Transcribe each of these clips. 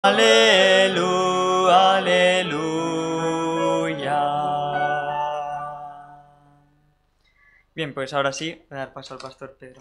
Aleluya, aleluya. Bien, pues ahora sí, voy a dar paso al pastor Pedro.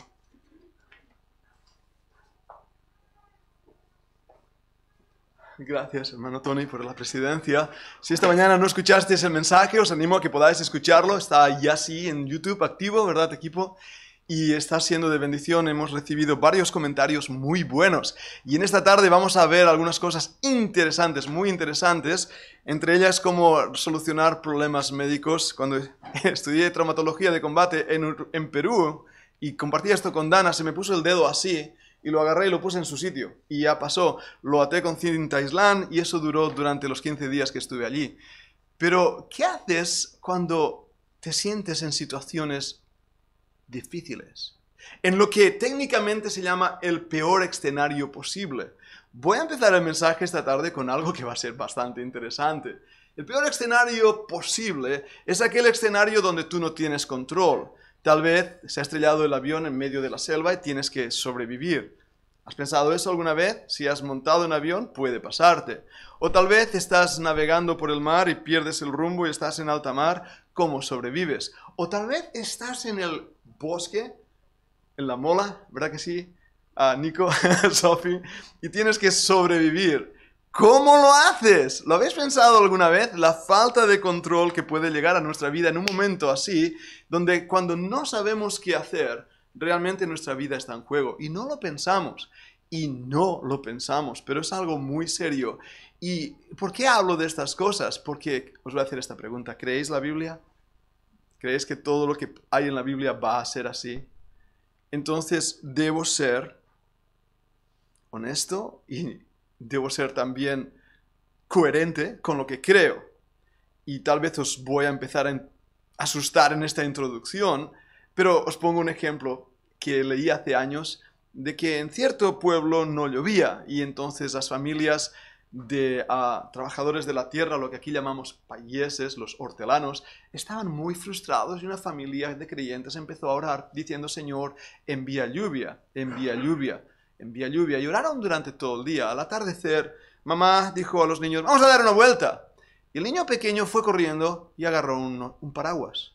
Gracias, hermano Tony, por la presidencia. Si esta mañana no escuchasteis el mensaje, os animo a que podáis escucharlo. Está ya sí en YouTube activo, ¿verdad, equipo? Y está siendo de bendición. Hemos recibido varios comentarios muy buenos. Y en esta tarde vamos a ver algunas cosas interesantes, muy interesantes. Entre ellas, cómo solucionar problemas médicos. Cuando estudié traumatología de combate en Perú y compartí esto con Dana, se me puso el dedo así. Y lo agarré y lo puse en su sitio. Y ya pasó. Lo até con cinta aislán y eso duró durante los 15 días que estuve allí. Pero, ¿qué haces cuando te sientes en situaciones difíciles? En lo que técnicamente se llama el peor escenario posible. Voy a empezar el mensaje esta tarde con algo que va a ser bastante interesante. El peor escenario posible es aquel escenario donde tú no tienes control. Tal vez se ha estrellado el avión en medio de la selva y tienes que sobrevivir. ¿Has pensado eso alguna vez? Si has montado un avión, puede pasarte. O tal vez estás navegando por el mar y pierdes el rumbo y estás en alta mar. ¿Cómo sobrevives? O tal vez estás en el bosque, en la mola, ¿verdad que sí? Nico, Sophie, y tienes que sobrevivir. ¿Cómo lo haces? ¿Lo habéis pensado alguna vez? La falta de control que puede llegar a nuestra vida en un momento así, donde cuando no sabemos qué hacer, realmente nuestra vida está en juego. Y no lo pensamos. Y no lo pensamos, pero es algo muy serio. ¿Y por qué hablo de estas cosas? Porque os voy a hacer esta pregunta. ¿Creéis la Biblia? ¿Creéis que todo lo que hay en la Biblia va a ser así? Entonces debo ser honesto y debo ser también coherente con lo que creo. Y tal vez os voy a empezar a asustar en esta introducción, pero os pongo un ejemplo que leí hace años de que en cierto pueblo no llovía y entonces las familias de trabajadores de la tierra, lo que aquí llamamos payeses, los hortelanos, estaban muy frustrados y una familia de creyentes empezó a orar diciendo: Señor, envía lluvia, envía lluvia, envía lluvia. Y oraron durante todo el día. Al atardecer, mamá dijo a los niños: vamos a dar una vuelta. Y el niño pequeño fue corriendo y agarró un paraguas.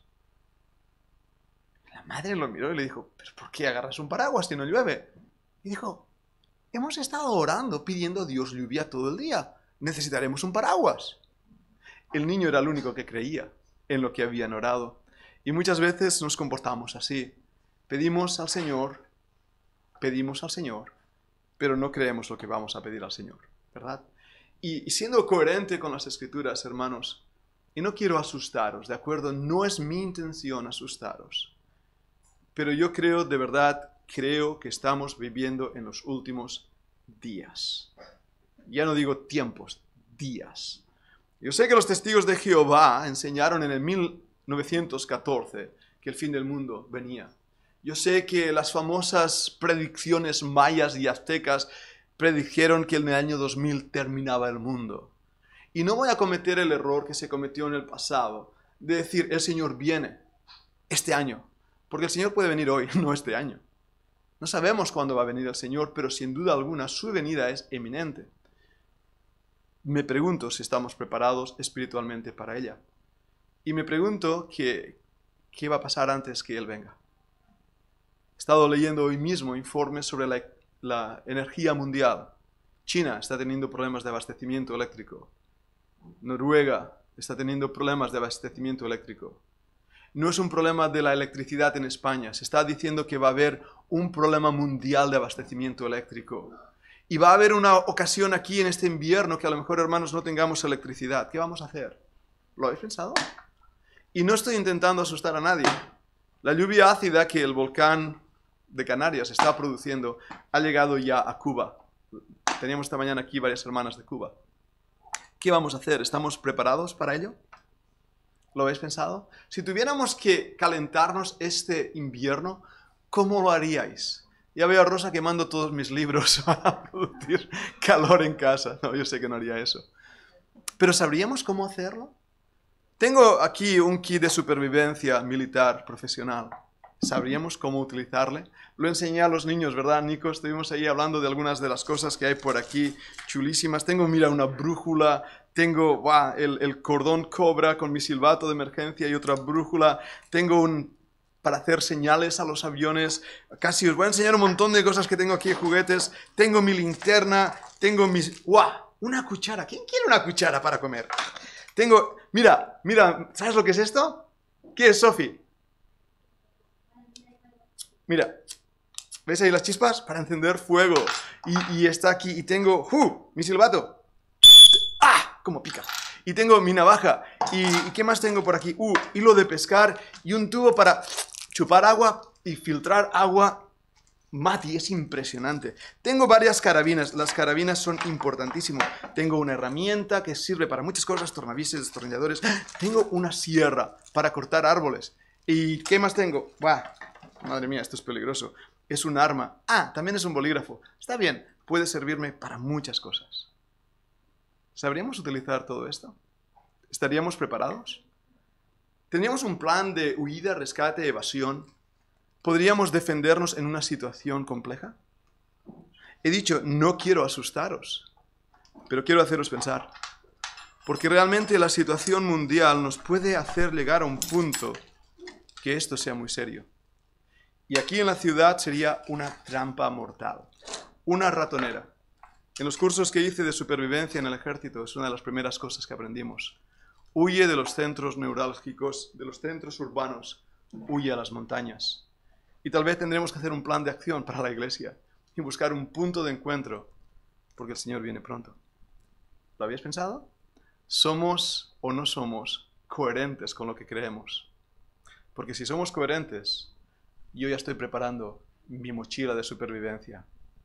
La madre lo miró y le dijo: ¿pero por qué agarras un paraguas si no llueve? Y dijo: hemos estado orando pidiendo a Dios lluvia todo el día. Necesitaremos un paraguas. El niño era el único que creía en lo que habían orado. Y muchas veces nos comportamos así. Pedimos al Señor, pero no creemos lo que vamos a pedir al Señor, ¿verdad? Y siendo coherente con las Escrituras, hermanos, y no quiero asustaros, ¿de acuerdo? No es mi intención asustaros. Pero yo creo, de verdad, creo que estamos viviendo en los últimos días. Ya no digo tiempos, días. Yo sé que los testigos de Jehová enseñaron en el 1914 que el fin del mundo venía. Yo sé que las famosas predicciones mayas y aztecas predijeron que en el año 2000 terminaba el mundo. Y no voy a cometer el error que se cometió en el pasado, de decir: el Señor viene este año. Porque el Señor puede venir hoy, no este año. No sabemos cuándo va a venir el Señor, pero sin duda alguna su venida es eminente. Me pregunto si estamos preparados espiritualmente para ella. Y me pregunto qué va a pasar antes que Él venga. He estado leyendo hoy mismo informes sobre la energía mundial. China está teniendo problemas de abastecimiento eléctrico. Noruega está teniendo problemas de abastecimiento eléctrico. No es un problema de la electricidad en España. Se está diciendo que va a haber un problema mundial de abastecimiento eléctrico. Y va a haber una ocasión aquí en este invierno que a lo mejor, hermanos, no tengamos electricidad. ¿Qué vamos a hacer? ¿Lo habéis pensado? Y no estoy intentando asustar a nadie. La lluvia ácida que el volcán de Canarias está produciendo ha llegado ya a Cuba. Teníamos esta mañana aquí varias hermanas de Cuba. ¿Qué vamos a hacer? ¿Estamos preparados para ello? ¿Lo habéis pensado? Si tuviéramos que calentarnos este invierno, ¿cómo lo haríais? Ya veo a Rosa quemando todos mis libros para producir calor en casa. No, yo sé que no haría eso. ¿Pero sabríamos cómo hacerlo? Tengo aquí un kit de supervivencia militar profesional. ¿Sabríamos cómo utilizarle? Lo enseñé a los niños, ¿verdad, Nico? Estuvimos ahí hablando de algunas de las cosas que hay por aquí, chulísimas. Tengo, mira, una brújula, tengo el cordón cobra con mi silbato de emergencia y otra brújula. Tengo para hacer señales a los aviones. Casi os voy a enseñar un montón de cosas que tengo aquí, juguetes. Tengo mi linterna, tengo mis... Una cuchara. ¿Quién quiere una cuchara para comer? Tengo... Mira, ¿sabes lo que es esto? ¿Qué es, Sofi? Mira, ¿ves ahí las chispas? Para encender fuego. Y está aquí. Y tengo... mi silbato. ¡Ah! ¡Cómo pica! Y tengo mi navaja. ¿Y qué más tengo por aquí? Hilo de pescar. Y un tubo para chupar agua y filtrar agua. Mati, es impresionante. Tengo varias carabinas. Las carabinas son importantísimas. Tengo una herramienta que sirve para muchas cosas. Tornavises, destornilladores. Tengo una sierra para cortar árboles. ¿Y qué más tengo? Madre mía, esto es peligroso. Es un arma. También es un bolígrafo. Está bien, puede servirme para muchas cosas. ¿Sabríamos utilizar todo esto? ¿Estaríamos preparados? ¿Tendríamos un plan de huida, rescate, evasión? ¿Podríamos defendernos en una situación compleja? He dicho, no quiero asustaros, pero quiero haceros pensar. Porque realmente la situación mundial nos puede hacer llegar a un punto que esto sea muy serio. Y aquí en la ciudad sería una trampa mortal, una ratonera. En los cursos que hice de supervivencia en el ejército es una de las primeras cosas que aprendimos. Huye de los centros neurálgicos, de los centros urbanos, huye a las montañas. Y tal vez tendremos que hacer un plan de acción para la iglesia y buscar un punto de encuentro, porque el Señor viene pronto. ¿Lo habéis pensado? ¿Somos o no somos coherentes con lo que creemos? Porque si somos coherentes, yo ya estoy preparando mi mochila de supervivencia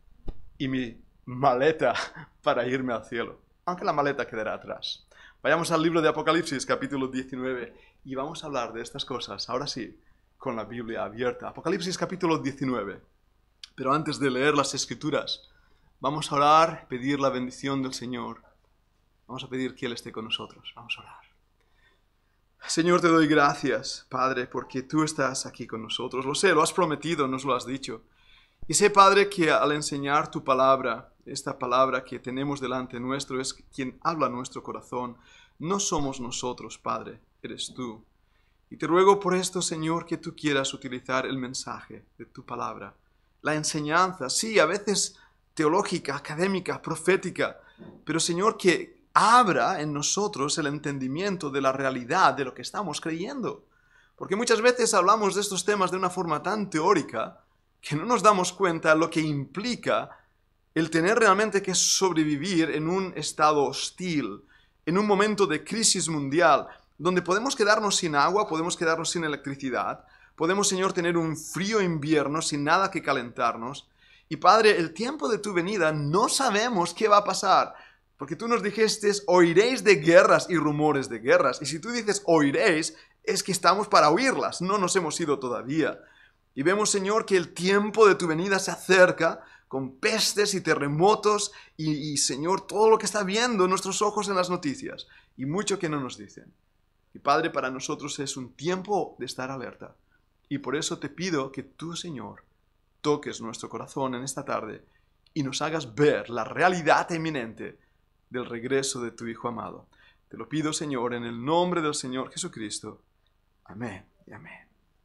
y mi maleta para irme al cielo, aunque la maleta quedará atrás. Vayamos al libro de Apocalipsis, capítulo 19, y vamos a hablar de estas cosas, ahora sí, con la Biblia abierta. Apocalipsis, capítulo 19. Pero antes de leer las Escrituras, vamos a orar, pedir la bendición del Señor. Vamos a pedir que Él esté con nosotros. Vamos a orar. Señor, te doy gracias, Padre, porque tú estás aquí con nosotros. Lo sé, lo has prometido, nos lo has dicho. Y sé, Padre, que al enseñar tu palabra, esta palabra que tenemos delante nuestro, es quien habla a nuestro corazón. No somos nosotros, Padre, eres tú. Y te ruego por esto, Señor, que tú quieras utilizar el mensaje de tu palabra. La enseñanza, sí, a veces teológica, académica, profética, pero, Señor, que abra en nosotros el entendimiento de la realidad de lo que estamos creyendo. Porque muchas veces hablamos de estos temas de una forma tan teórica que no nos damos cuenta lo que implica el tener realmente que sobrevivir en un estado hostil, en un momento de crisis mundial, donde podemos quedarnos sin agua, podemos quedarnos sin electricidad, podemos, Señor, tener un frío invierno sin nada que calentarnos. Y, Padre, el tiempo de tu venida no sabemos qué va a pasar. Porque tú nos dijiste, oiréis de guerras y rumores de guerras. Y si tú dices oiréis, es que estamos para oírlas. No nos hemos ido todavía. Y vemos, Señor, que el tiempo de tu venida se acerca con pestes y terremotos. Y Señor, todo lo que está viendo nuestros ojos en las noticias. Y mucho que no nos dicen. Y Padre, para nosotros es un tiempo de estar alerta. Y por eso te pido que tú, Señor, toques nuestro corazón en esta tarde y nos hagas ver la realidad eminente del regreso de tu Hijo amado. Te lo pido, Señor, en el nombre del Señor Jesucristo. Amén y amén.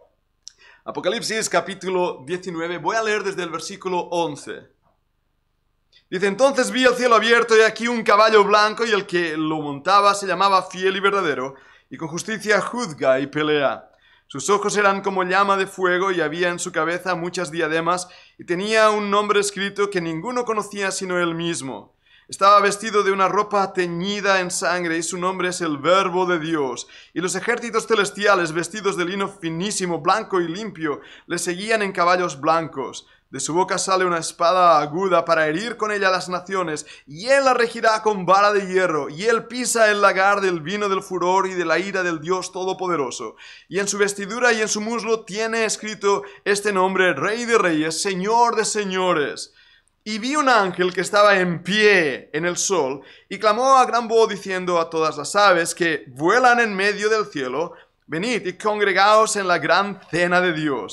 Apocalipsis capítulo 19, voy a leer desde el versículo 11. Dice, entonces vi el cielo abierto y aquí un caballo blanco y el que lo montaba se llamaba Fiel y Verdadero y con justicia juzga y pelea. Sus ojos eran como llama de fuego y había en su cabeza muchas diademas y tenía un nombre escrito que ninguno conocía sino él mismo. Estaba vestido de una ropa teñida en sangre y su nombre es el Verbo de Dios. Y los ejércitos celestiales vestidos de lino finísimo, blanco y limpio, le seguían en caballos blancos. De su boca sale una espada aguda para herir con ella a las naciones, y él la regirá con vara de hierro, y él pisa el lagar del vino del furor y de la ira del Dios Todopoderoso. Y en su vestidura y en su muslo tiene escrito este nombre, Rey de Reyes, Señor de Señores. Y vi un ángel que estaba en pie en el sol, y clamó a gran voz diciendo a todas las aves que vuelan en medio del cielo, venid y congregaos en la gran cena de Dios,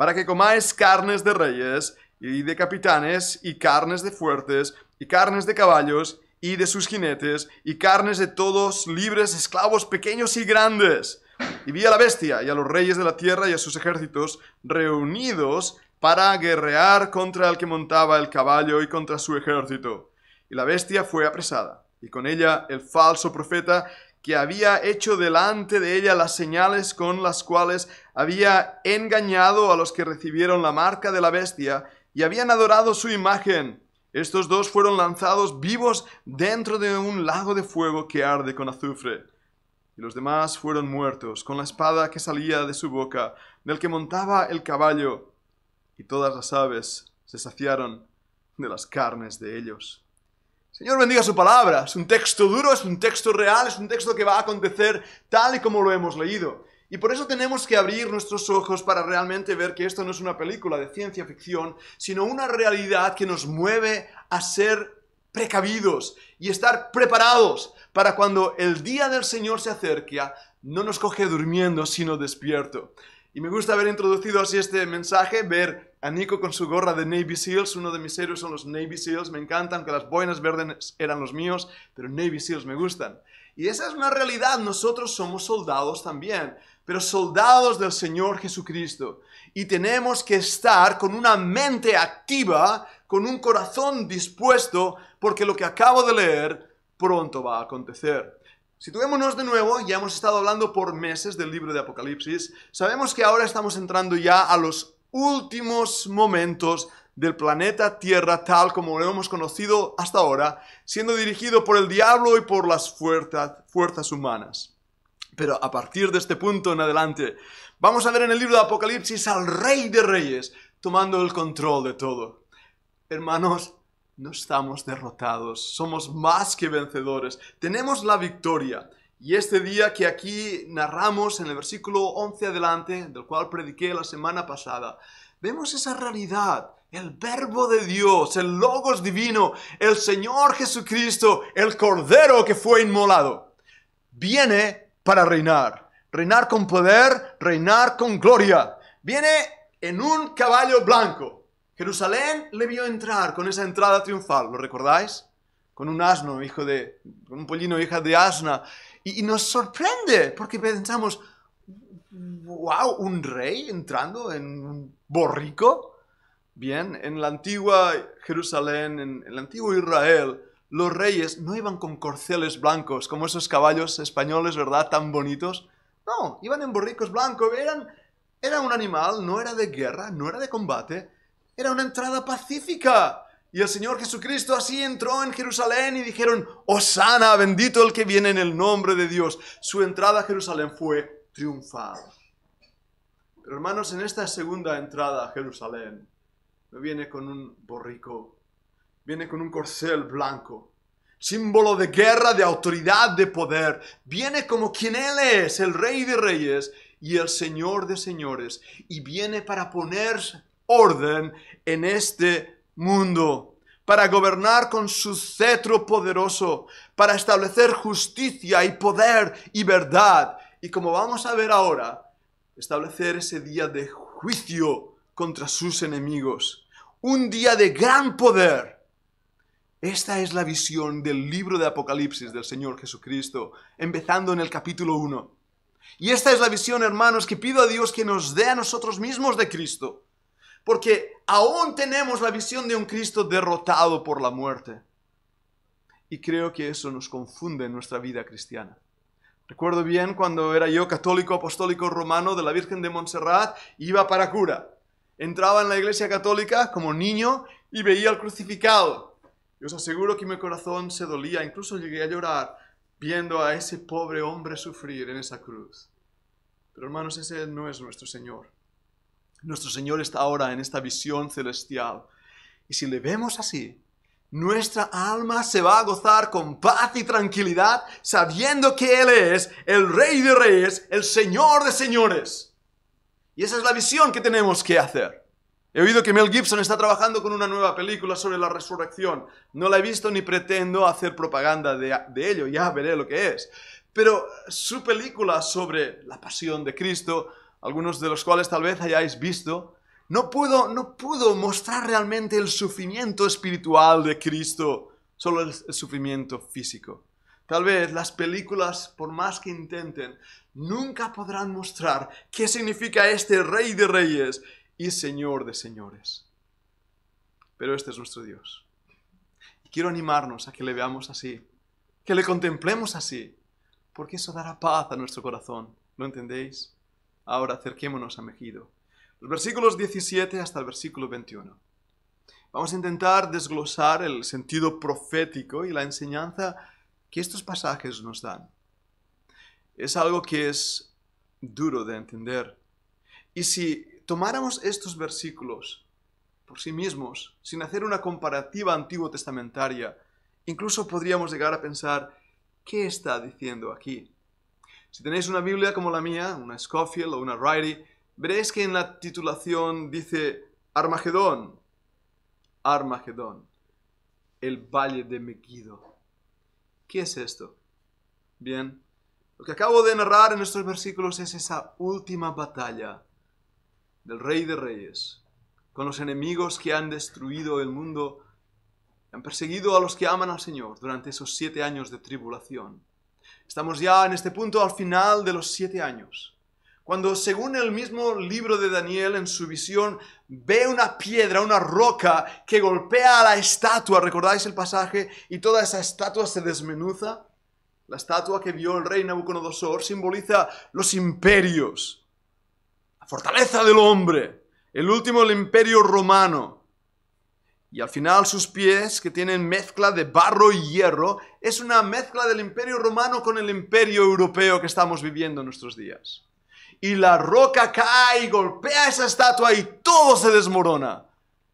para que comáis carnes de reyes y de capitanes, y carnes de fuertes, y carnes de caballos, y de sus jinetes, y carnes de todos libres, esclavos pequeños y grandes. Y vi a la bestia y a los reyes de la tierra y a sus ejércitos reunidos para guerrear contra el que montaba el caballo y contra su ejército. Y la bestia fue apresada, y con ella el falso profeta que había hecho delante de ella las señales con las cuales había engañado a los que recibieron la marca de la bestia y habían adorado su imagen. Estos dos fueron lanzados vivos dentro de un lago de fuego que arde con azufre. Y los demás fueron muertos con la espada que salía de su boca, del que montaba el caballo, y todas las aves se saciaron de las carnes de ellos. Señor bendiga su palabra. Es un texto duro, es un texto real, es un texto que va a acontecer tal y como lo hemos leído. Y por eso tenemos que abrir nuestros ojos para realmente ver que esto no es una película de ciencia ficción, sino una realidad que nos mueve a ser precavidos y estar preparados para cuando el día del Señor se acerque, no nos coge durmiendo, sino despierto. Y me gusta haber introducido así este mensaje, ver a Nico con su gorra de Navy Seals. Uno de mis héroes son los Navy Seals, me encantan, que las boinas verdes eran los míos, pero Navy Seals me gustan. Y esa es una realidad, nosotros somos soldados también, pero soldados del Señor Jesucristo. Y tenemos que estar con una mente activa, con un corazón dispuesto, porque lo que acabo de leer pronto va a acontecer. Situémonos de nuevo, ya hemos estado hablando por meses del libro de Apocalipsis. Sabemos que ahora estamos entrando ya a los últimos momentos del planeta Tierra tal como lo hemos conocido hasta ahora, siendo dirigido por el diablo y por las fuerzas humanas. Pero a partir de este punto en adelante, vamos a ver en el libro de Apocalipsis al Rey de Reyes tomando el control de todo. Hermanos, no estamos derrotados, somos más que vencedores, tenemos la victoria. Y este día que aquí narramos en el versículo 11 adelante, del cual prediqué la semana pasada, vemos esa realidad, el Verbo de Dios, el Logos divino, el Señor Jesucristo, el Cordero que fue inmolado. Viene para reinar, reinar con poder, reinar con gloria. Viene en un caballo blanco. Jerusalén le vio entrar con esa entrada triunfal, ¿lo recordáis? Con un asno, con un pollino, hija de asna. Y nos sorprende, porque pensamos, wow, un rey entrando en un borrico. Bien, en la antigua Jerusalén, en el antiguo Israel, los reyes no iban con corceles blancos, como esos caballos españoles, ¿verdad? Tan bonitos. No, iban en borricos blancos, era un animal, no era de guerra, no era de combate, era una entrada pacífica. Y el Señor Jesucristo así entró en Jerusalén y dijeron, Hosana, bendito el que viene en el nombre de Dios. Su entrada a Jerusalén fue triunfal. Pero hermanos, en esta segunda entrada a Jerusalén, no viene con un borrico, viene con un corcel blanco, símbolo de guerra, de autoridad, de poder. Viene como quien Él es, el Rey de Reyes y el Señor de Señores. Y viene para poner orden en este mundo, para gobernar con su cetro poderoso, para establecer justicia y poder y verdad. Y como vamos a ver ahora, establecer ese día de juicio contra sus enemigos. Un día de gran poder. Esta es la visión del libro de Apocalipsis del Señor Jesucristo, empezando en el capítulo 1. Y esta es la visión, hermanos, que pido a Dios que nos dé a nosotros mismos de Cristo. Porque aún tenemos la visión de un Cristo derrotado por la muerte. Y creo que eso nos confunde en nuestra vida cristiana. Recuerdo bien cuando era yo católico apostólico romano de la Virgen de Montserrat, iba para cura. Entraba en la iglesia católica como niño y veía al crucificado. Y os aseguro que mi corazón se dolía, incluso llegué a llorar viendo a ese pobre hombre sufrir en esa cruz. Pero hermanos, ese no es nuestro Señor. Nuestro Señor está ahora en esta visión celestial. Y si le vemos así, nuestra alma se va a gozar con paz y tranquilidad, sabiendo que Él es el Rey de Reyes, el Señor de Señores. Y esa es la visión que tenemos que hacer. He oído que Mel Gibson está trabajando con una nueva película sobre la resurrección. No la he visto ni pretendo hacer propaganda de ello, ya veré lo que es. Pero su película sobre la pasión de Cristo, algunos de los cuales tal vez hayáis visto, no puedo mostrar realmente el sufrimiento espiritual de Cristo, solo el sufrimiento físico. Tal vez las películas, por más que intenten, nunca podrán mostrar qué significa este Rey de Reyes y Señor de Señores. Pero este es nuestro Dios. Y quiero animarnos a que le veamos así, que le contemplemos así, porque eso dará paz a nuestro corazón. ¿Lo entendéis? Ahora acerquémonos a Megido. Los versículos 17 hasta el versículo 21. Vamos a intentar desglosar el sentido profético y la enseñanza que estos pasajes nos dan. Es algo que es duro de entender. Y si tomáramos estos versículos por sí mismos, sin hacer una comparativa antiguo testamentaria, incluso podríamos llegar a pensar, ¿qué está diciendo aquí? Si tenéis una Biblia como la mía, una Scofield o una Riley, veréis que en la titulación dice Armagedón, Armagedón, el valle de Megido. ¿Qué es esto? Bien, lo que acabo de narrar en estos versículos es esa última batalla del Rey de Reyes, con los enemigos que han destruido el mundo, han perseguido a los que aman al Señor durante esos 7 años de tribulación. Estamos ya en este punto al final de los 7 años, cuando según el mismo libro de Daniel en su visión ve una piedra, una roca que golpea a la estatua, ¿recordáis el pasaje? Y toda esa estatua se desmenuza. La estatua que vio el rey Nabucodonosor simboliza los imperios, la fortaleza del hombre, el último el imperio romano. Y al final sus pies, que tienen mezcla de barro y hierro, es una mezcla del imperio romano con el imperio europeo que estamos viviendo en nuestros días. Y la roca cae y golpea esa estatua y todo se desmorona.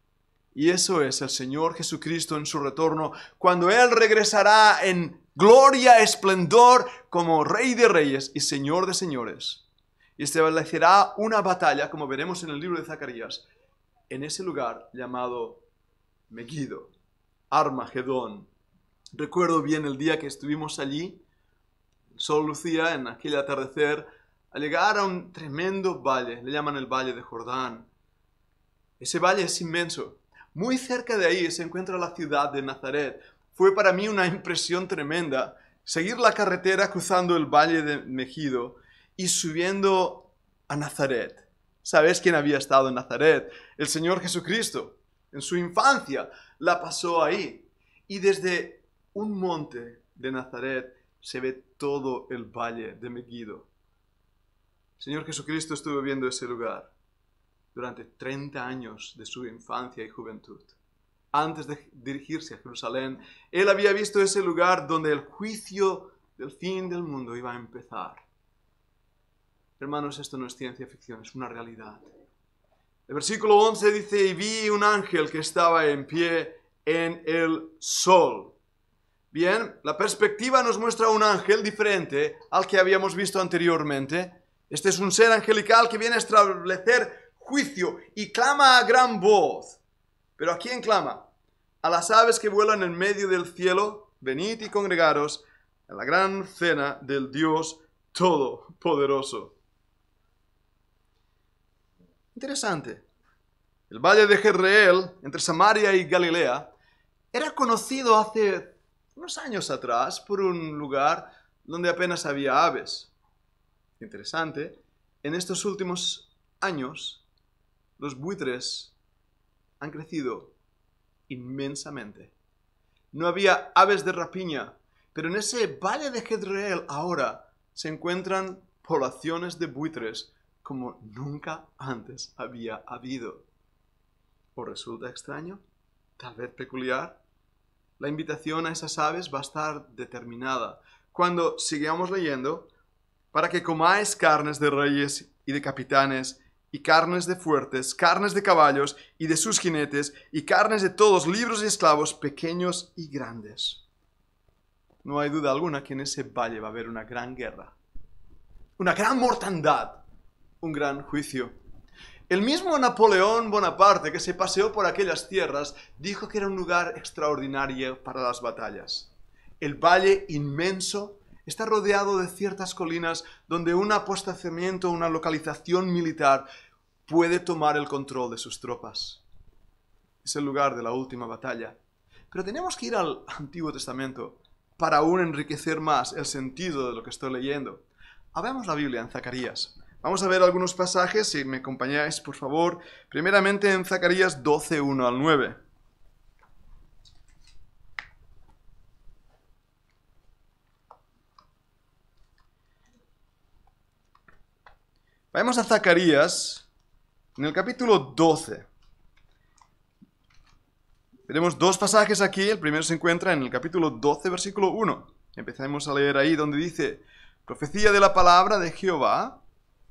Y eso es el Señor Jesucristo en su retorno, cuando Él regresará en gloria, esplendor, como Rey de Reyes y Señor de Señores. Y establecerá una batalla, como veremos en el libro de Zacarías, en ese lugar llamado Megido, Armagedón. Recuerdo bien el día que estuvimos allí, el sol lucía en aquel atardecer, al llegar a un tremendo valle, le llaman el Valle de Jordán. Ese valle es inmenso. Muy cerca de ahí se encuentra la ciudad de Nazaret. Fue para mí una impresión tremenda seguir la carretera cruzando el Valle de Megido y subiendo a Nazaret. ¿Sabes quién había estado en Nazaret? El Señor Jesucristo. En su infancia la pasó ahí. Y desde un monte de Nazaret se ve todo el valle de Megido. El Señor Jesucristo estuvo viendo ese lugar durante 30 años de su infancia y juventud. Antes de dirigirse a Jerusalén, Él había visto ese lugar donde el juicio del fin del mundo iba a empezar. Hermanos, esto no es ciencia ficción, es una realidad. El versículo 11 dice, y vi un ángel que estaba en pie en el sol. Bien, la perspectiva nos muestra un ángel diferente al que habíamos visto anteriormente. Este es un ser angelical que viene a establecer juicio y clama a gran voz. ¿Pero a quién clama? A las aves que vuelan en medio del cielo, venid y congregaros en la gran cena del Dios Todopoderoso. Interesante. El valle de Jezreel, entre Samaria y Galilea, era conocido hace unos años atrás por un lugar donde apenas había aves. Interesante, en estos últimos años, los buitres han crecido inmensamente. No había aves de rapiña, pero en ese valle de Jezreel ahora se encuentran poblaciones de buitres como nunca antes había habido. ¿Os resulta extraño? ¿Tal vez peculiar? La invitación a esas aves va a estar determinada cuando sigamos leyendo, para que comáis carnes de reyes y de capitanes, y carnes de fuertes, carnes de caballos y de sus jinetes, y carnes de todos, libres y esclavos, pequeños y grandes. No hay duda alguna que en ese valle va a haber una gran guerra, una gran mortandad, un gran juicio. El mismo Napoleón Bonaparte, que se paseó por aquellas tierras, dijo que era un lugar extraordinario para las batallas. El valle inmenso está rodeado de ciertas colinas donde un apostamiento, una localización militar puede tomar el control de sus tropas. Es el lugar de la última batalla. Pero tenemos que ir al Antiguo Testamento para aún enriquecer más el sentido de lo que estoy leyendo. Abramos la Biblia en Zacarías. Vamos a ver algunos pasajes, si me acompañáis, por favor. Primeramente en Zacarías 12, 1 al 9. Vayamos a Zacarías en el capítulo 12. Veremos dos pasajes aquí. El primero se encuentra en el capítulo 12, versículo 1. Empecemos a leer ahí donde dice: profecía de la palabra de Jehová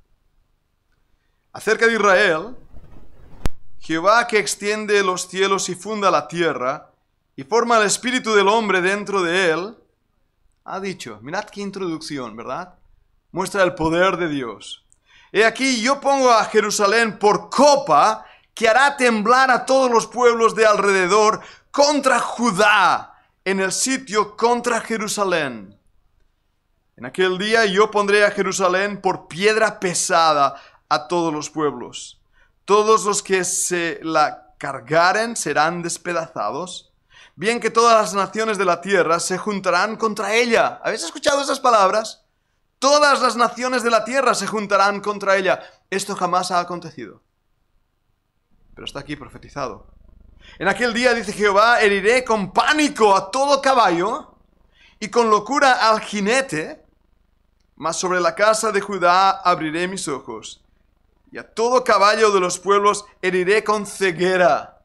acerca de Israel. Jehová, que extiende los cielos y funda la tierra y forma el espíritu del hombre dentro de él, ha dicho. Mirad qué introducción, ¿verdad? Muestra el poder de Dios. He aquí, yo pongo a Jerusalén por copa, que hará temblar a todos los pueblos de alrededor contra Judá, en el sitio contra Jerusalén. En aquel día yo pondré a Jerusalén por piedra pesada a todos los pueblos. Todos los que se la cargaren serán despedazados. Bien que todas las naciones de la tierra se juntarán contra ella. ¿Habéis escuchado esas palabras? Todas las naciones de la tierra se juntarán contra ella. Esto jamás ha acontecido, pero está aquí profetizado. En aquel día, dice Jehová, heriré con pánico a todo caballo y con locura al jinete, mas sobre la casa de Judá abriré mis ojos, y a todo caballo de los pueblos heriré con ceguera.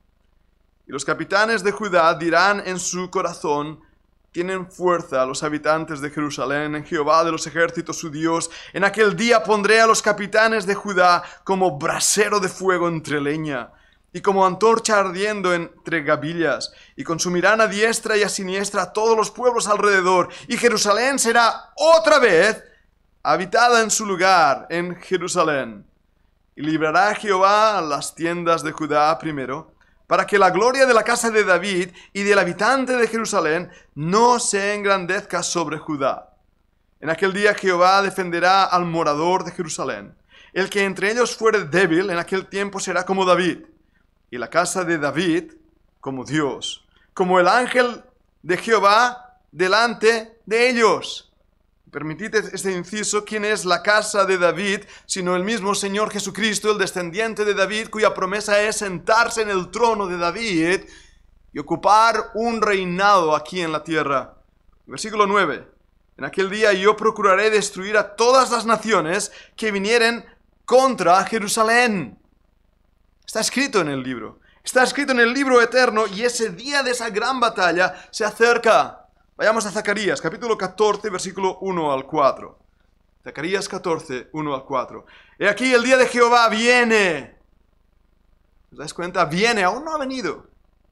Y los capitanes de Judá dirán en su corazón: tienen fuerza los habitantes de Jerusalén, en Jehová de los ejércitos su Dios. En aquel día pondré a los capitanes de Judá como brasero de fuego entre leña, y como antorcha ardiendo entre gavillas, y consumirán a diestra y a siniestra a todos los pueblos alrededor, y Jerusalén será otra vez habitada en su lugar, en Jerusalén. Y librará Jehová las tiendas de Judá primero, para que la gloria de la casa de David y del habitante de Jerusalén no se engrandezca sobre Judá. En aquel día Jehová defenderá al morador de Jerusalén. El que entre ellos fuere débil, en aquel tiempo será como David, y la casa de David como Dios, como el ángel de Jehová delante de ellos. Permitid este inciso: ¿quién es la casa de David sino el mismo Señor Jesucristo, el descendiente de David, cuya promesa es sentarse en el trono de David y ocupar un reinado aquí en la tierra? Versículo 9. En aquel día yo procuraré destruir a todas las naciones que vinieren contra Jerusalén. Está escrito en el libro. Está escrito en el libro eterno, y ese día de esa gran batalla se acerca. Vayamos a Zacarías, capítulo 14, versículo 1 al 4. Zacarías 14, 1 al 4. He aquí el día de Jehová viene. ¿Os dais cuenta? Viene, aún no ha venido.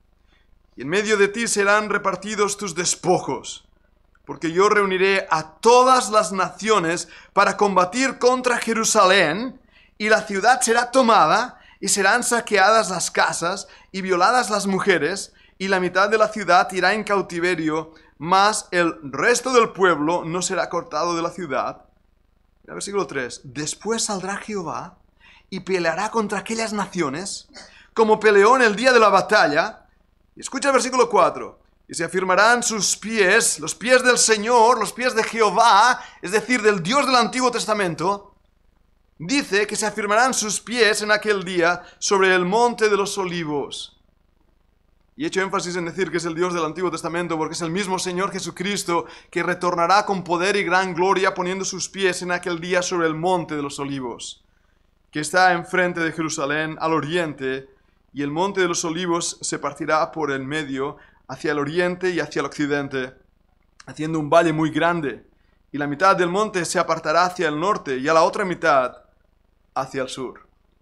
Y en medio de ti serán repartidos tus despojos, porque yo reuniré a todas las naciones para combatir contra Jerusalén, y la ciudad será tomada, y serán saqueadas las casas, y violadas las mujeres, y la mitad de la ciudad irá en cautiverio, mas el resto del pueblo no será cortado de la ciudad. Versículo 3. Después saldrá Jehová y peleará contra aquellas naciones, como peleó en el día de la batalla. Y escucha el versículo 4. Y se afirmarán sus pies, los pies del Señor, los pies de Jehová, es decir, del Dios del Antiguo Testamento. Dice que se afirmarán sus pies en aquel día sobre el monte de los olivos. Y he hecho énfasis en decir que es el Dios del Antiguo Testamento porque es el mismo Señor Jesucristo que retornará con poder y gran gloria poniendo sus pies en aquel día sobre el monte de los olivos, que está enfrente de Jerusalén al oriente, y el monte de los olivos se partirá por el medio hacia el oriente y hacia el occidente, haciendo un valle muy grande, y la mitad del monte se apartará hacia el norte y a la otra mitad hacia el sur.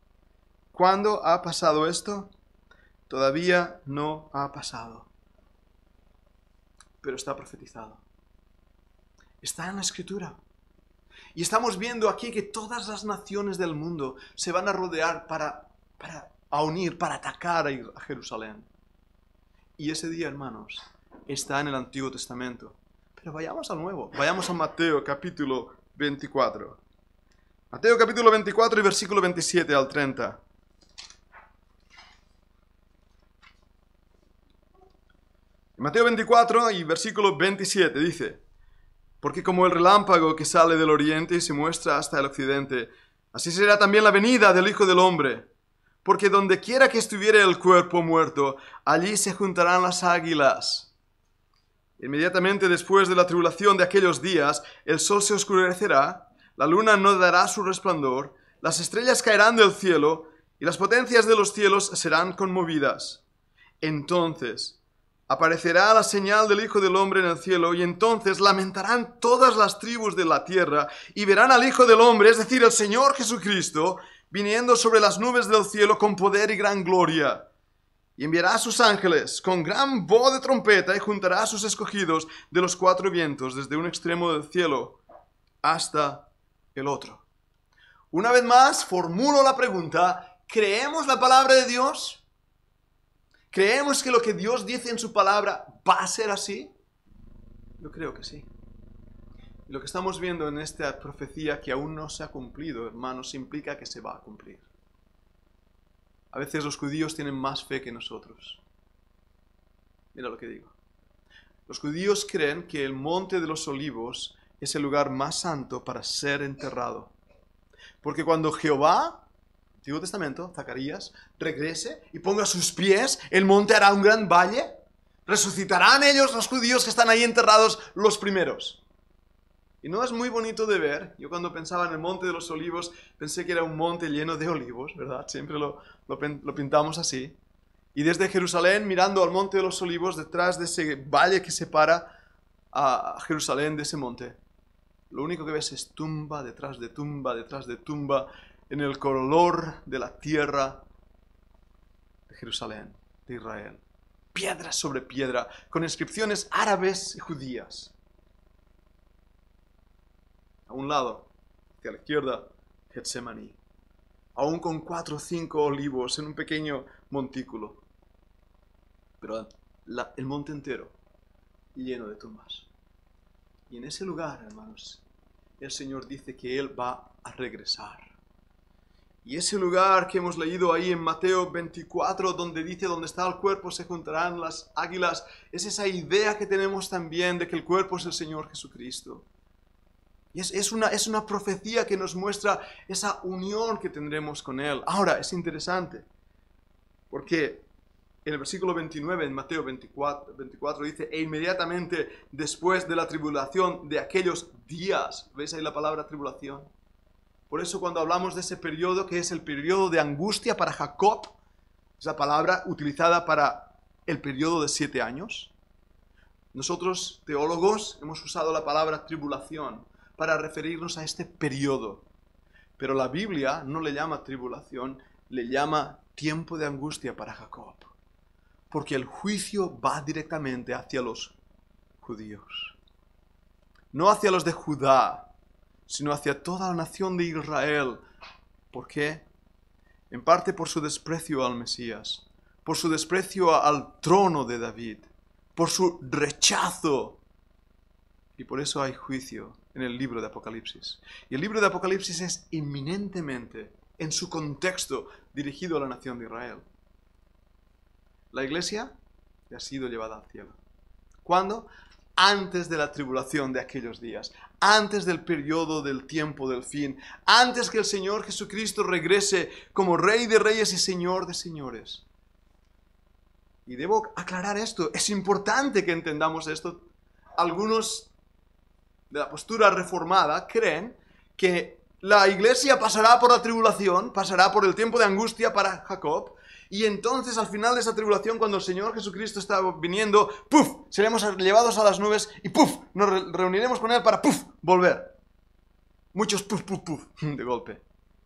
¿Cuándo ha pasado esto? Todavía no ha pasado, pero está profetizado. Está en la Escritura. Y estamos viendo aquí que todas las naciones del mundo se van a rodear para unir, para atacar a Jerusalén. Y ese día, hermanos, está en el Antiguo Testamento. Pero vayamos al Nuevo. Vayamos a Mateo capítulo 24. Mateo capítulo 24 y versículo 27 al 30. Mateo 24 y versículo 27 dice: porque como el relámpago que sale del oriente y se muestra hasta el occidente, así será también la venida del Hijo del Hombre. Porque donde quiera que estuviere el cuerpo muerto, allí se juntarán las águilas. Inmediatamente después de la tribulación de aquellos días, el sol se oscurecerá, la luna no dará su resplandor, las estrellas caerán del cielo, y las potencias de los cielos serán conmovidas. Entonces aparecerá la señal del Hijo del Hombre en el cielo, y entonces lamentarán todas las tribus de la tierra, y verán al Hijo del Hombre, es decir, el Señor Jesucristo, viniendo sobre las nubes del cielo con poder y gran gloria. Y enviará a sus ángeles con gran voz de trompeta, y juntará a sus escogidos de los cuatro vientos, desde un extremo del cielo hasta el otro. Una vez más, formulo la pregunta: ¿creemos la palabra de Dios? ¿Creemos que lo que Dios dice en su palabra va a ser así? Yo creo que sí. Y lo que estamos viendo en esta profecía que aún no se ha cumplido, hermanos, implica que se va a cumplir. A veces los judíos tienen más fe que nosotros. Mira lo que digo. Los judíos creen que el monte de los olivos es el lugar más santo para ser enterrado. Porque cuando Jehová, Antiguo Testamento, Zacarías, regrese y ponga sus pies, el monte hará un gran valle. Resucitarán ellos, los judíos que están ahí enterrados, los primeros. Y no es muy bonito de ver. Yo cuando pensaba en el monte de los olivos, pensé que era un monte lleno de olivos, ¿verdad? Siempre lo pintamos así. Y desde Jerusalén, mirando al monte de los olivos, detrás de ese valle que separa a Jerusalén de ese monte, lo único que ves es tumba detrás de tumba, detrás de tumba, en el color de la tierra de Jerusalén, de Israel. Piedra sobre piedra, con inscripciones árabes y judías. A un lado, hacia la izquierda, Getsemaní. Aún con 4 o 5 olivos en un pequeño montículo. Pero el monte entero lleno de tumbas. Y en ese lugar, hermanos, el Señor dice que Él va a regresar. Y ese lugar que hemos leído ahí en Mateo 24, donde dice: donde está el cuerpo se juntarán las águilas, es esa idea que tenemos también de que el cuerpo es el Señor Jesucristo. Y es una profecía que nos muestra esa unión que tendremos con Él. Ahora, es interesante, porque en el versículo 29, en Mateo 24 dice: e inmediatamente después de la tribulación de aquellos días. ¿Veis ahí la palabra tribulación? Por eso cuando hablamos de ese periodo, que es el periodo de angustia para Jacob, esa palabra utilizada para el periodo de 7 años, nosotros, teólogos, hemos usado la palabra tribulación para referirnos a este periodo. Pero la Biblia no le llama tribulación, le llama tiempo de angustia para Jacob. Porque el juicio va directamente hacia los judíos. No hacia los de Judá, sino hacia toda la nación de Israel. ¿Por qué? En parte por su desprecio al Mesías, por su desprecio al trono de David, por su rechazo. Y por eso hay juicio en el libro de Apocalipsis. Y el libro de Apocalipsis es inminentemente, en su contexto, dirigido a la nación de Israel. La iglesia ha sido llevada al cielo. ¿Cuándo? Antes de la tribulación de aquellos días, antes del periodo del tiempo del fin, antes que el Señor Jesucristo regrese como Rey de Reyes y Señor de Señores. Y debo aclarar esto, es importante que entendamos esto. Algunos de la postura reformada creen que la iglesia pasará por la tribulación, pasará por el tiempo de angustia para Jacob, y entonces al final de esa tribulación, cuando el Señor Jesucristo está viniendo, ¡puf!, seremos llevados a las nubes y ¡puf!, nos reuniremos con Él para ¡puf!, volver. Muchos ¡puf, puf, puf! De golpe.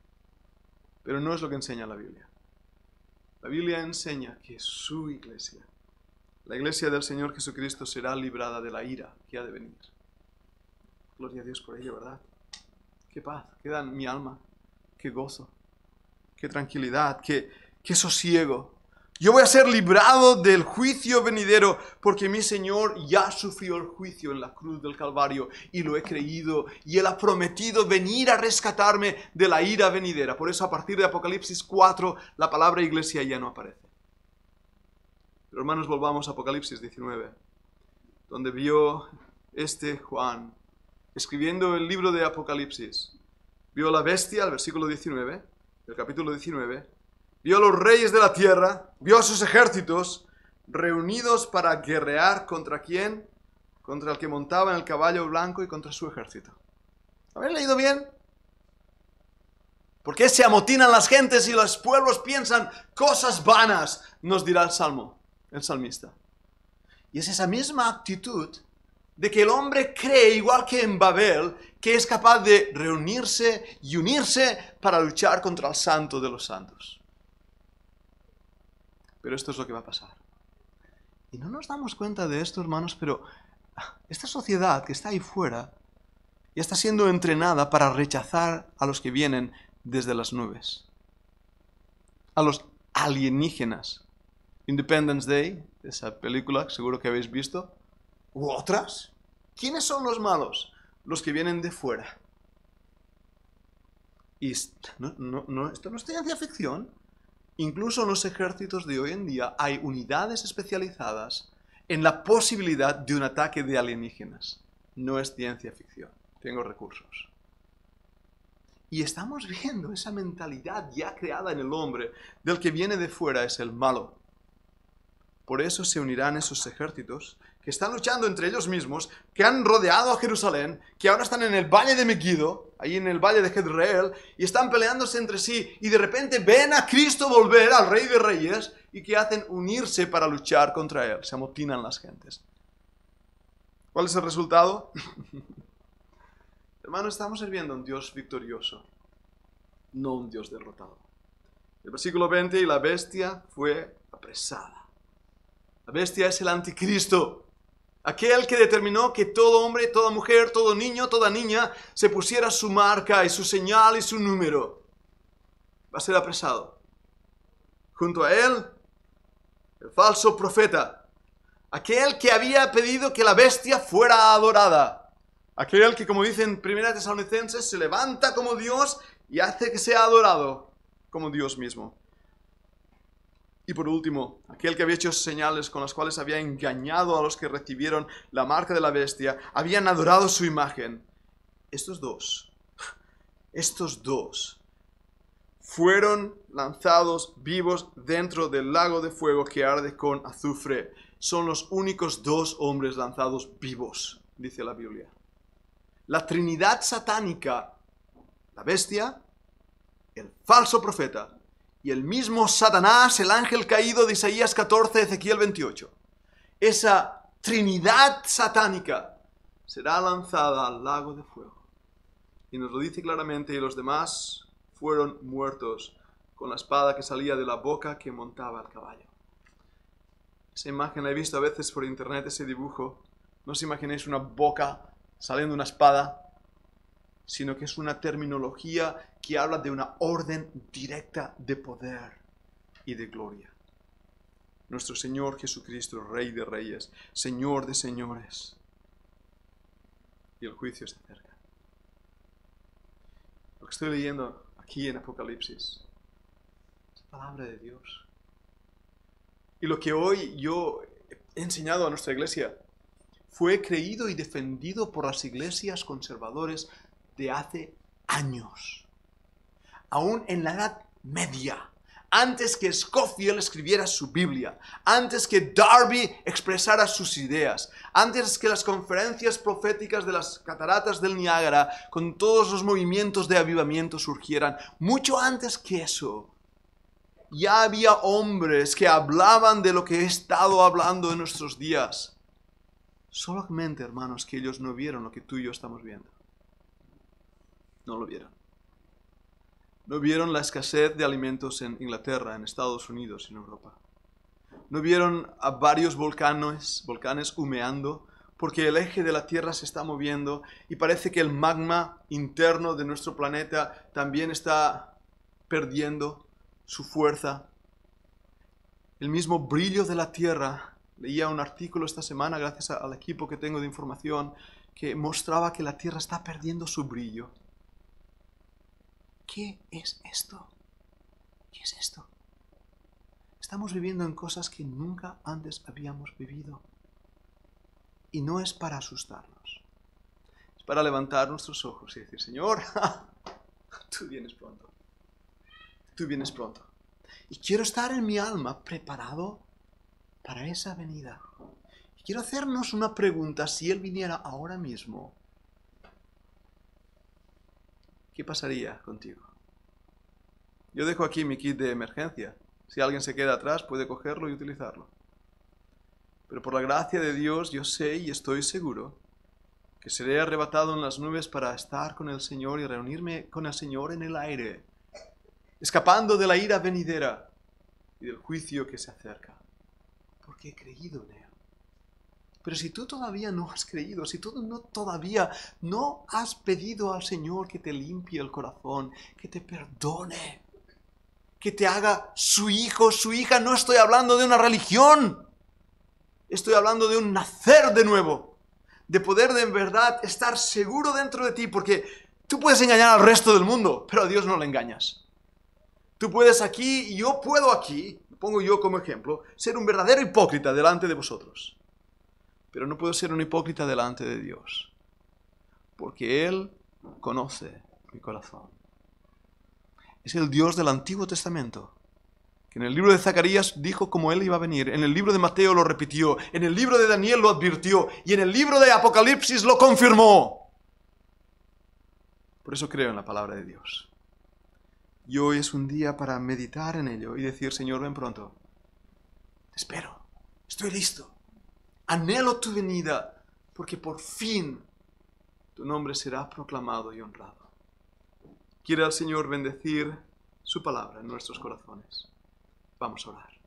Pero no es lo que enseña la Biblia. La Biblia enseña que su iglesia, la iglesia del Señor Jesucristo, será librada de la ira que ha de venir. Gloria a Dios por ello, ¿verdad? Qué paz, qué da mi alma, qué gozo, qué tranquilidad, qué sosiego. Yo voy a ser librado del juicio venidero porque mi Señor ya sufrió el juicio en la cruz del Calvario y lo he creído y Él ha prometido venir a rescatarme de la ira venidera. Por eso a partir de Apocalipsis 4 la palabra iglesia ya no aparece. Pero hermanos, volvamos a Apocalipsis 19, donde vio Juan, escribiendo el libro de Apocalipsis, vio la bestia, el versículo 19, del capítulo 19, vio a los reyes de la tierra, vio a sus ejércitos reunidos para guerrear ¿contra quién? Contra el que montaba en el caballo blanco y contra su ejército. ¿Habéis leído bien? ¿Por qué se amotinan las gentes y los pueblos piensan cosas vanas? Nos dirá el salmista. Y es esa misma actitud de que el hombre cree, igual que en Babel, que es capaz de reunirse y unirse para luchar contra el santo de los santos. Pero esto es lo que va a pasar. Y no nos damos cuenta de esto, hermanos, pero esta sociedad que está ahí fuera ya está siendo entrenada para rechazar a los que vienen desde las nubes. A los alienígenas. Independence Day, esa película seguro que habéis visto. ¿U otras? ¿Quiénes son los malos? Los que vienen de fuera. Y esto no es ciencia ficción. Incluso en los ejércitos de hoy en día hay unidades especializadas en la posibilidad de un ataque de alienígenas. No es ciencia ficción. Tengo recursos. Y estamos viendo esa mentalidad ya creada en el hombre del que viene de fuera es el malo. Por eso se unirán esos ejércitos que están luchando entre ellos mismos, que han rodeado a Jerusalén, que ahora están en el valle de Megiddo, ahí en el valle de Jezreel, y están peleándose entre sí, y de repente ven a Cristo volver, al Rey de Reyes, y que hacen unirse para luchar contra Él. Se amotinan las gentes. ¿Cuál es el resultado? Hermanos, estamos sirviendo a un Dios victorioso, no un Dios derrotado. El versículo 20, y la bestia fue apresada. La bestia es el anticristo. Aquel que determinó que todo hombre, toda mujer, todo niño, toda niña se pusiera su marca y su señal y su número. Va a ser apresado. Junto a él, el falso profeta. Aquel que había pedido que la bestia fuera adorada. Aquel que, como dicen 1 Tesalonicenses, se levanta como Dios y hace que sea adorado como Dios mismo. Y por último, aquel que había hecho señales con las cuales había engañado a los que recibieron la marca de la bestia, habían adorado su imagen. Estos dos fueron lanzados vivos dentro del lago de fuego que arde con azufre. Son los únicos dos hombres lanzados vivos, dice la Biblia. La Trinidad satánica, la bestia, el falso profeta, y el mismo Satanás, el ángel caído de Isaías 14, Ezequiel 28. Esa Trinidad satánica será lanzada al lago de fuego. Y nos lo dice claramente, y los demás fueron muertos con la espada que salía de la boca que montaba el caballo. Esa imagen la he visto a veces por internet, ese dibujo. No os imaginéis una boca saliendo una espada, sino que es una terminología que habla de una orden directa de poder y de gloria. Nuestro Señor Jesucristo, Rey de Reyes, Señor de Señores. Y el juicio se acerca. Lo que estoy leyendo aquí en Apocalipsis es palabra de Dios. Y lo que hoy yo he enseñado a nuestra iglesia fue creído y defendido por las iglesias conservadoras de hace años. Aún en la Edad Media, antes que Scofield escribiera su Biblia, antes que Darby expresara sus ideas, antes que las conferencias proféticas de las cataratas del Niágara con todos los movimientos de avivamiento surgieran, mucho antes que eso, ya había hombres que hablaban de lo que he estado hablando en nuestros días. Solamente, hermanos, que ellos no vieron lo que tú y yo estamos viendo. No lo vieron. No vieron la escasez de alimentos en Inglaterra, en Estados Unidos, en Europa. No vieron a varios volcanes humeando porque el eje de la Tierra se está moviendo y parece que el magma interno de nuestro planeta también está perdiendo su fuerza. el mismo brillo de la tierra. Leía un artículo esta semana, gracias al equipo que tengo de información, que mostraba que la tierra está perdiendo su brillo. ¿Qué es esto? ¿Qué es esto? Estamos viviendo en cosas que nunca antes habíamos vivido. Y no es para asustarnos. Es para levantar nuestros ojos y decir, Señor, tú vienes pronto. Tú vienes pronto. Y quiero estar en mi alma preparado para esa venida. Y quiero hacernos una pregunta. Si Él viniera ahora mismo, ¿qué pasaría contigo? Yo dejo aquí mi kit de emergencia. Si alguien se queda atrás, puede cogerlo y utilizarlo. Pero por la gracia de Dios, yo sé y estoy seguro que seré arrebatado en las nubes para estar con el Señor y reunirme con el Señor en el aire, escapando de la ira venidera y del juicio que se acerca, porque he creído en Él. Pero si tú todavía no has creído, si tú todavía no has pedido al Señor que te limpie el corazón, que te perdone, que te haga su hijo, su hija, no estoy hablando de una religión, estoy hablando de un nacer de nuevo, de poder de verdad estar seguro dentro de ti, porque tú puedes engañar al resto del mundo, pero a Dios no le engañas. Tú puedes aquí, y yo puedo aquí, me pongo yo como ejemplo, ser un verdadero hipócrita delante de vosotros. Pero no puedo ser un hipócrita delante de Dios, porque Él conoce mi corazón. Es el Dios del Antiguo Testamento, que en el libro de Zacarías dijo cómo Él iba a venir, en el libro de Mateo lo repitió, en el libro de Daniel lo advirtió, y en el libro de Apocalipsis lo confirmó. Por eso creo en la palabra de Dios. Y hoy es un día para meditar en ello y decir, Señor, ven pronto. Te espero, estoy listo. Anhelo tu venida, porque por fin tu nombre será proclamado y honrado. Quiera el Señor bendecir su palabra en nuestros corazones. Vamos a orar.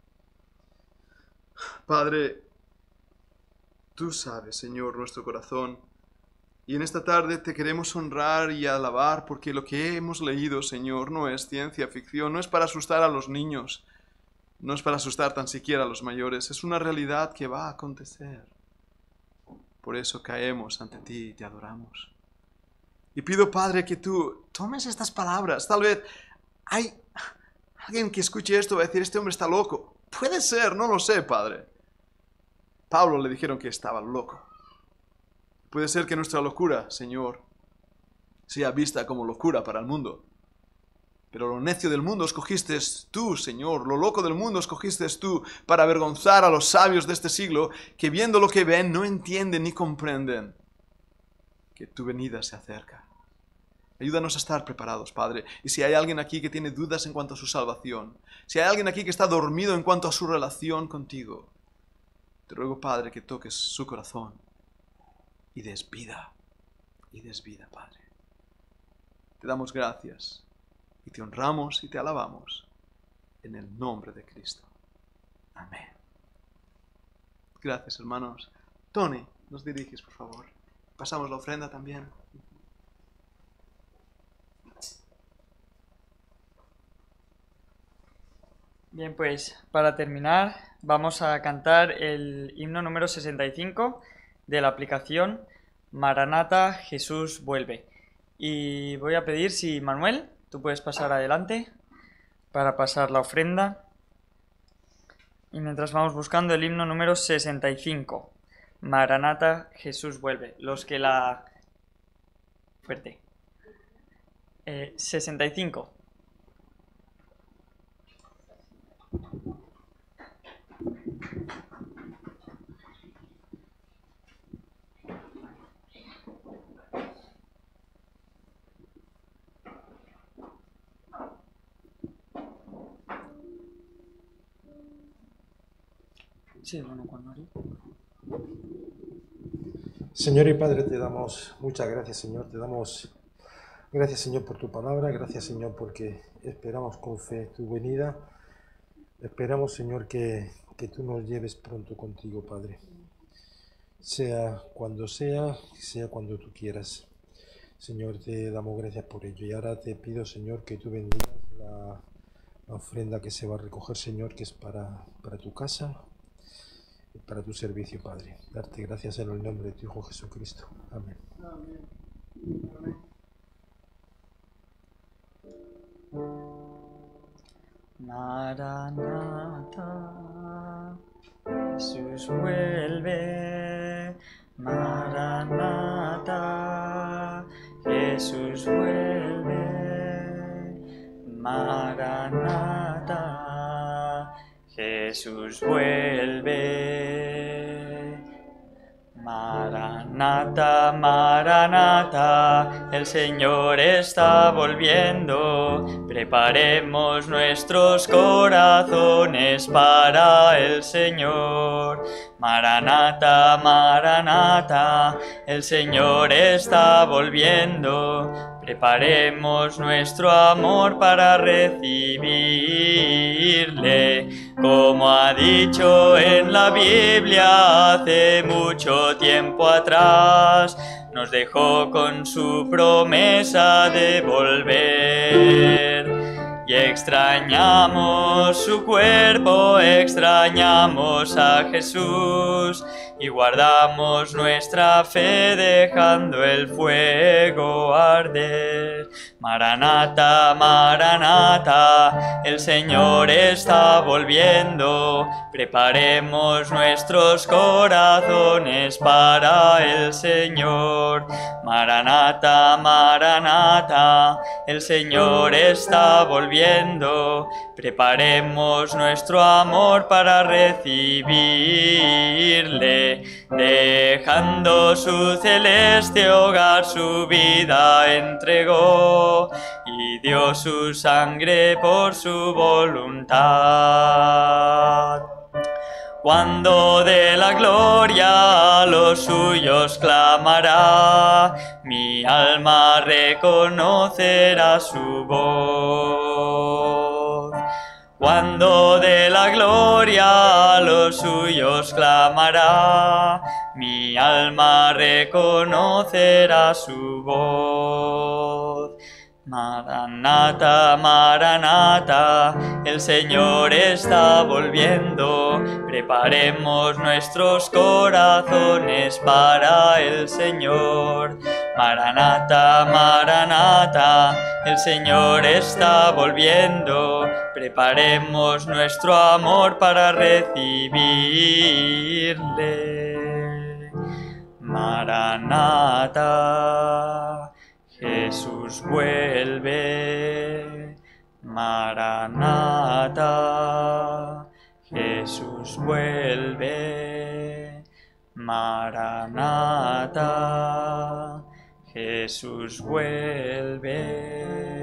Padre, tú sabes, Señor, nuestro corazón. Y en esta tarde te queremos honrar y alabar porque lo que hemos leído, Señor, no es ciencia ficción, no es para asustar a los niños, no es para asustar tan siquiera a los mayores, es una realidad que va a acontecer. Por eso caemos ante ti y te adoramos. Y pido, Padre, que tú tomes estas palabras. Tal vez hay alguien que escuche esto y va a decir, este hombre está loco. Puede ser, no lo sé, Padre. Pablo le dijeron que estaba loco. Puede ser que nuestra locura, Señor, sea vista como locura para el mundo. Pero lo necio del mundo escogiste tú, Señor. Lo loco del mundo escogiste tú para avergonzar a los sabios de este siglo que viendo lo que ven no entienden ni comprenden que tu venida se acerca. Ayúdanos a estar preparados, Padre. Y si hay alguien aquí que tiene dudas en cuanto a su salvación, si hay alguien aquí que está dormido en cuanto a su relación contigo, te ruego, Padre, que toques su corazón y des vida, Padre. Te damos gracias y te honramos y te alabamos en el nombre de Cristo. Amén. Gracias, hermanos. Tony, nos diriges, por favor. Pasamos la ofrenda también. Bien, pues para terminar vamos a cantar el himno número 65 de la aplicación Maranata, Jesús vuelve. Y voy a pedir si Manuel, tú puedes pasar adelante para pasar la ofrenda. Y mientras vamos buscando el himno número 65, Maranata, Jesús vuelve. Los que la... Fuerte. 65. Sí, bueno, cuando haré. Señor y Padre, te damos muchas gracias, Señor. Te damos gracias, Señor, por tu palabra. Gracias, Señor, porque esperamos con fe tu venida. Esperamos, Señor, que tú nos lleves pronto contigo, Padre. Sea cuando sea cuando tú quieras. Señor, te damos gracias por ello. Y ahora te pido, Señor, que tú bendigas la ofrenda que se va a recoger, Señor, que es para tu casa y para tu servicio, Padre. Darte gracias en el nombre de tu Hijo Jesucristo. Amén. Maranata, Jesús vuelve. Maranata, Jesús vuelve. Maranata, Jesús vuelve. Maranata, Maranata, el Señor está volviendo. Preparemos nuestros corazones para el Señor. Maranata, Maranata, el Señor está volviendo. Preparemos nuestro amor para recibirle. Como ha dicho en la Biblia hace mucho tiempo atrás, nos dejó con su promesa de volver. Y extrañamos su cuerpo, extrañamos a Jesús, y guardamos nuestra fe dejando el fuego arder. Maranata, Maranata, el Señor está volviendo. Preparemos nuestros corazones para el Señor. Maranata, Maranata, el Señor está volviendo. Preparemos nuestro amor para recibirle. Dejando su celeste hogar, su vida entregó y dio su sangre por su voluntad. Cuando de la gloria a los suyos clamará, mi alma reconocerá su voz. Cuando de la gloria a los suyos clamará, mi alma reconocerá su voz. Maranata, Maranata, el Señor está volviendo. Preparemos nuestros corazones para el Señor. Maranata, Maranata, el Señor está volviendo. Preparemos nuestro amor para recibirle. Maranata, Jesús vuelve. Maranata, Jesús vuelve. Maranata, Jesús vuelve.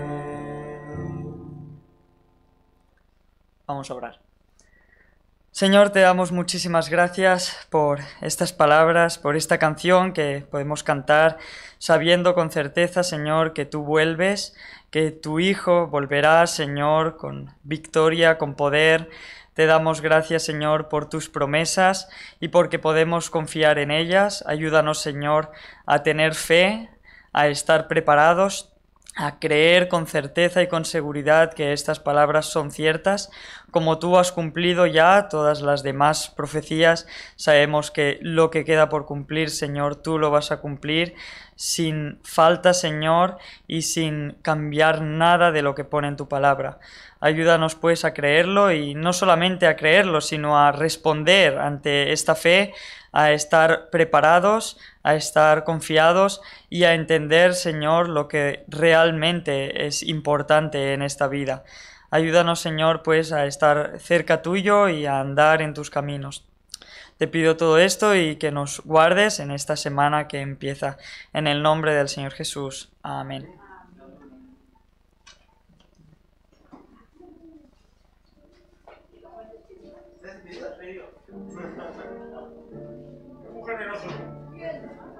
Vamos a orar. Señor, te damos muchísimas gracias por estas palabras, por esta canción que podemos cantar sabiendo con certeza, Señor, que tú vuelves, que tu Hijo volverá, Señor, con victoria, con poder. Te damos gracias, Señor, por tus promesas y porque podemos confiar en ellas. Ayúdanos, Señor, a tener fe, a estar preparados, a creer con certeza y con seguridad que estas palabras son ciertas. Como tú has cumplido ya todas las demás profecías, sabemos que lo que queda por cumplir, Señor, tú lo vas a cumplir sin falta, Señor, y sin cambiar nada de lo que pone en tu palabra. Ayúdanos pues a creerlo, y no solamente a creerlo, sino a responder ante esta fe, a estar preparados, a estar confiados y a entender, Señor, lo que realmente es importante en esta vida. Ayúdanos, Señor, pues a estar cerca tuyo y a andar en tus caminos. Te pido todo esto y que nos guardes en esta semana que empieza. En el nombre del Señor Jesús. Amén. Muy generoso.